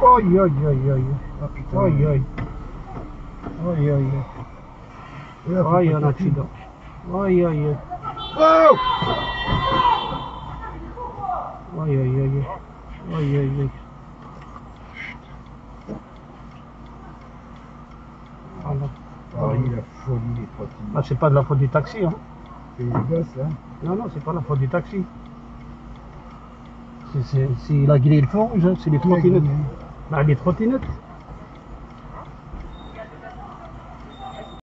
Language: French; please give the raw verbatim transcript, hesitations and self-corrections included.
Aïe, aïe, aïe, aïe. Ah putain. Aïe, aïe. Aïe, aïe, Ouais, faut aïe. Aïe, pas un faire accident. Aïe, aïe, aïe. Oh Aïe, aïe, aïe. Aïe, aïe, aïe. Voilà. Paris, la folie des trottinettes. Ah, c'est pas de la faute du taxi, hein. C'est les gosses, là. Non, non, c'est pas la faute du taxi. C'est- c'est- C'est la grille le feu rouge, hein, c'est les Qui a trottinettes. grillé? Bah, les trottinettes.